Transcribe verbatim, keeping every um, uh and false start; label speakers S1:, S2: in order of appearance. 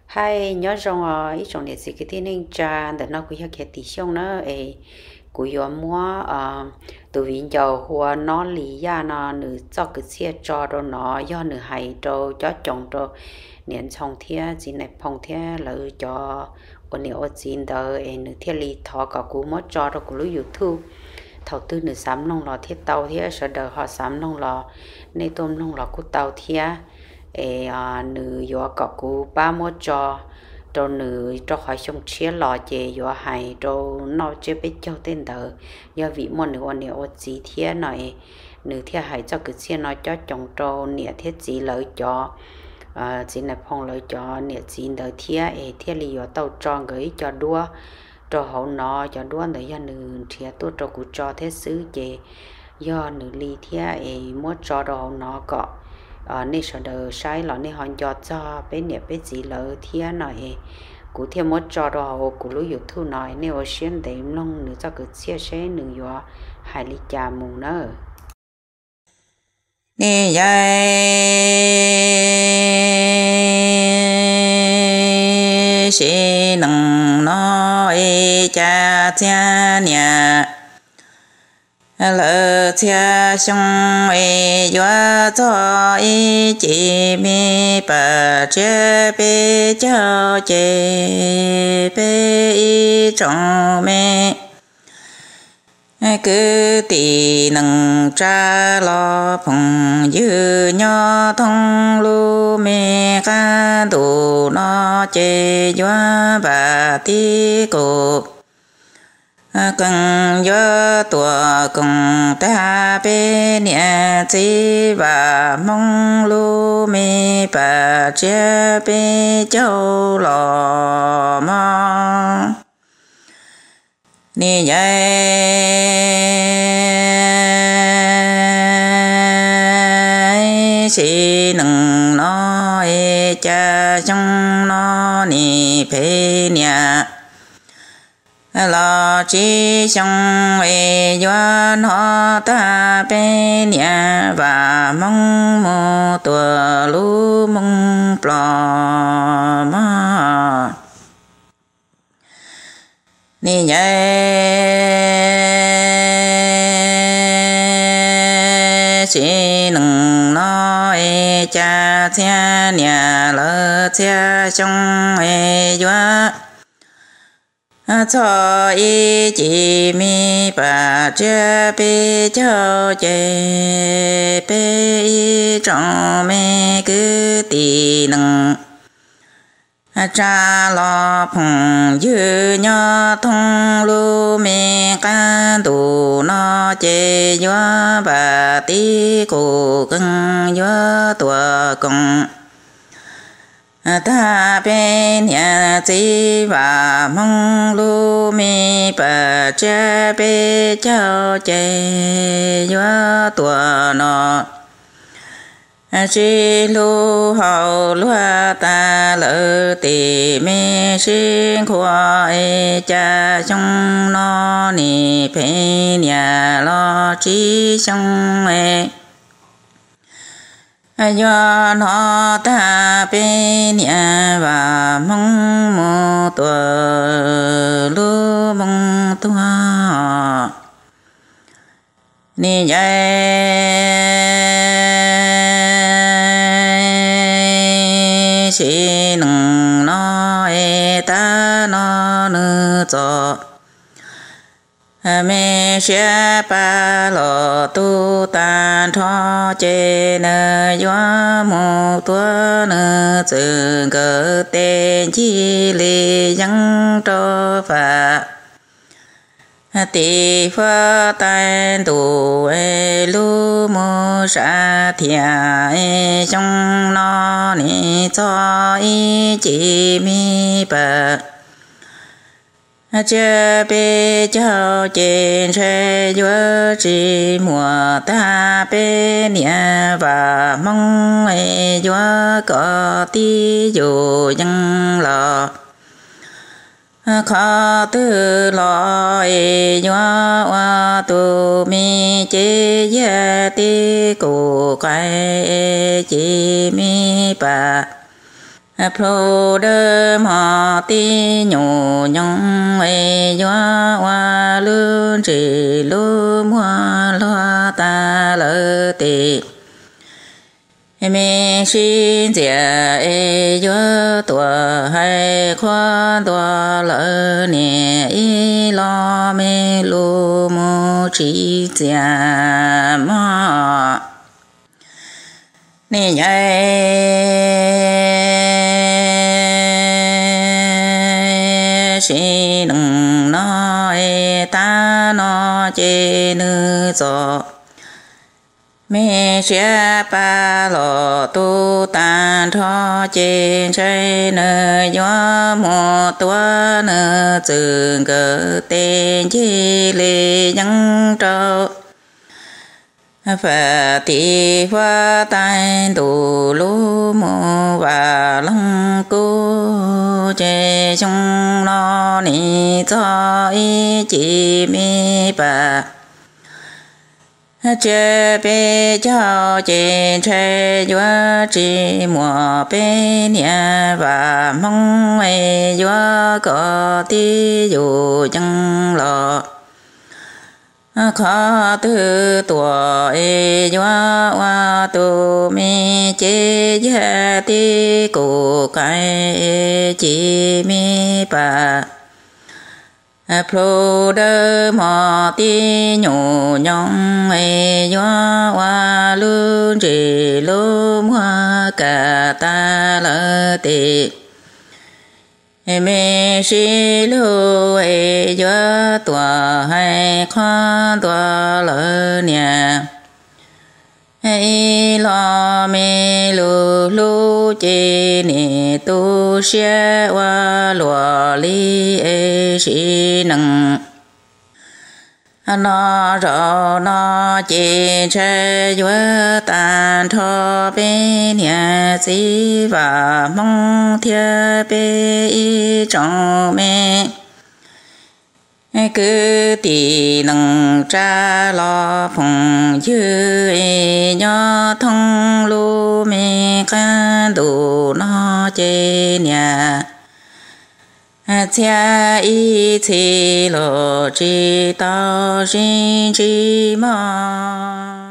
S1: hay nhớ rằng ờ ít trong này gì cái tin nên cha để nó cũng có cái tỷ xong nó ấy cũng có mua ờ từ vì giờ hoa nó lì ra nó nữ cho cái xe cho đó nó do nữ hay cho cho chồng cho nên trong thia chỉ này phong thia lợi cho ôn nhiều chín đó ấy nữ thia lì thọ cả cú mất cho đó cú lúc YouTube thầu tư nữ sắm nông lò thiết tàu thia sợ đời họ sắm nông lò nên tôm nông lò cú tàu thia ê à nữ yo có cú ba mốt cho cho nữ cho khỏi xong chia lò chè yo hay cho nó chưa biết cho tên tờ do vị môn nữ anh nữ gì thế này nữ thế hay cho cứ chia nó cho chồng cho nè thiết gì lợi cho à chỉ là phong lợi cho nè chỉ đời thế ê thế li yo tàu cho gửi cho đua cho hậu nó cho đua để cho nữ thế tôi cho cú cho thế xứ chè do nữ li thế ê mốt cho đồ nó có ở nơi sở đời sai là nơi họ cho cho bên nhà bên gì lỡ thiên này cụ thêm một trò đồ cụ lối dục thu nói nếu xuyên đêm long nữa cho cứ chia sẻ nữa yo hai lý cha mù nữa
S2: đi dạy sĩ nâng nói cha cha nhà lỡ cha xong ấy doa cho ý chỉ mi bà chế bê cho chế bê ý trong mê cứ tì nâng cha lo phùng dư nhỏ thông lưu mê ca đủ nó chế doa bà tí cổ cần gió tua cùng ta bên nhà chi và mong lu mi bà chia bên châu lò mong ni dạy chỉ nâng nói cha trong nó ni phê nhà lo chi xong về doan họ ta bên nhà và mong mô tua lu mong plò mà ni nhé chỉ nâng nói cha cha nhà lỡ cha xong về doan cho ý chỉ mi bà chế bê cho chế bê ý trong mê cứ tì nâng cha lo phùng dư nhỏ thông lưu mê ca đủ nó chế gió bà tí cổ cưng gió tùa cùng ta bên nhà chi và mong lu mi bà cha bê cho chê gió tua nó chi lu hậu lúa ta lỡ tì mi sinh khoa e cha trong nó ni phê nhà lo chi trong e do nó ta bên nhà và mong mô tua lu mong tua ni dạy sĩ nâng nói ta nó nữ cho mê xe ba lò tu tàn thọ chê nơ gió mù tua nơ chừng cơ tên chi lì dân cho phạ tì phơ tan tù ê lu mô sa thịa ê trong nó nì cho ý chỉ mi bà cha bê cho trên xe chúa chỉ mùa ta bên nhà và mong ấy chúa có tí dù dân lò khó tư lo ấy chúa hoa tu mi chế gia tí cụ quay chỉ mi bà pro đơ mò ti nhổ nhong ai gió hoa lươn chỉ lúa hoa loa ta lỡ tì mẹ xin già ai gió tua hay khoan tua lỡ nè y lo mẹ lu mô chỉ già mò nè nhảy xin đừng nói ta nó chê nữ gió mẹ sẽ ba lò tu tàn thọ trên trái nơi gió một tua nơi trường cờ tên chi lì nhân trâu phật thị hoa tai đủ lũ mô và lăng cô chê chung lo ni cho ý chỉ mi bà chê bê cháu trên trái gió chỉ mùa bê nhà và mong mê gió có tí dù chân lọ khó tư tuổi gió hoa tu mi chế giá tí cụ cái chỉ mi bà pro đơ mò ti nhổ nhong ai gió hoa lươn chỉ lúa hoa cả ta lỡ tì mẹ si lu ai gió tua hay khoan tua lỡ nhà ai lo mê lu lu chê nè tu xe hoa lùa li ê sĩ nâng nó rõ nó chê chê gió tàn thọ bê nhà sĩ và mong thiê bê y trong mê cứ tì nâng tra lo phòng dư nhó thông lu mê ca đủ nó chê nhà cha y chi lo chi tao chi chi mò